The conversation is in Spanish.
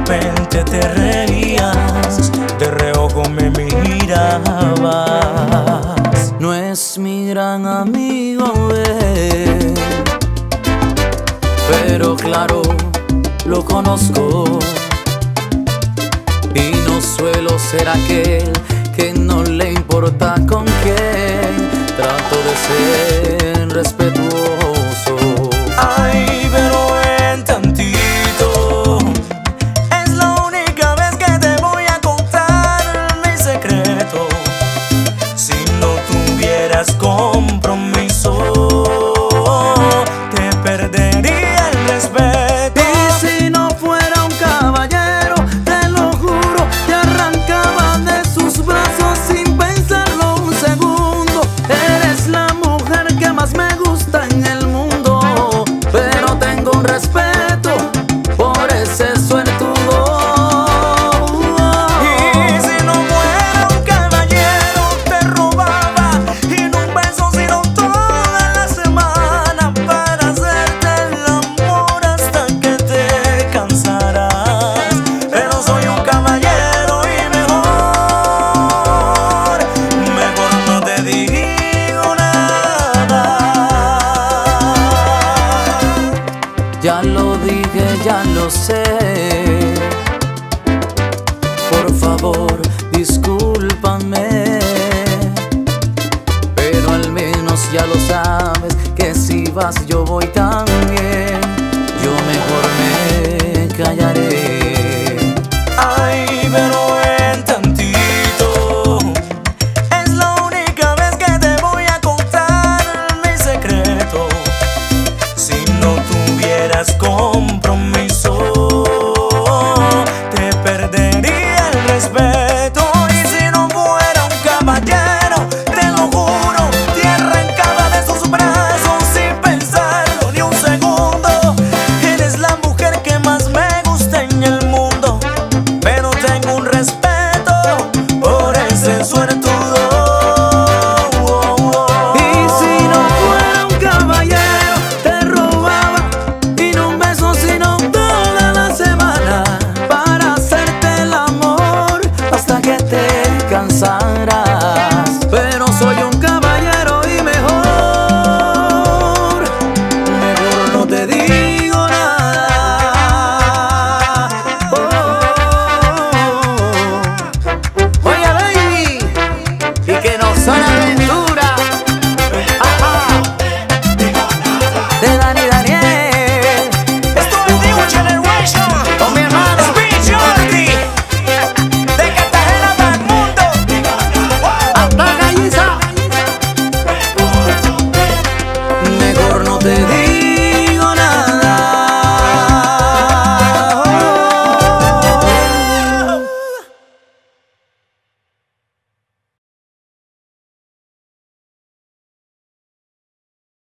repente te reías, de reojo me mirabas. No es mi gran amigo, pero claro, lo conozco. Y no suelo ser aquel que no le importa con quién. Trato de ser respetuoso. Ay, pero ven tantito, es la única vez que te voy a contar mi secreto. Si no tuvieras compromiso, te perdería el respeto. Y si no fuera un caballero, te lo juro, te arrancaba de sus brazos sin pensarlo un segundo. Eres la mujer que más me gusta en el mundo, pero tengo un respeto por ese suertudo. Y si no fuera un caballero, te robaba, y no un beso sino toda la semana, para hacerte el amor hasta que te cansarás. Pero soy un caballero y mejor no te digo nada. Ya lo dije, ya lo sé. Por favor, discúlpame, pero al menos ya lo sabes que si vas yo voy también. Yo mejor me callaré. Ay, pero ven tantito, es la única vez que te voy a contar mi secreto. Si no tuvieras compromiso, te perdería el respeto. Y si no fuera un caballero, te lo juro, te arrancaba de sus brazos sin pensarlo ni un segundo. Eres la mujer que más me gusta en el mundo, pero tengo un respeto por ese suertudo. Y si no fuera un caballero, te robaba, y no un beso sino toda la semana, para hacerte el amor hasta que te cansarás. Pero soy un caballero y mejor no te digo nada. Oye, baby, y que no son aventura. Ajá. De Dani Daniel. Esto es New Generation Con mi hermano Speed Jordi, de Cartagena para el mundo. hasta Galliza. Mejor no te digo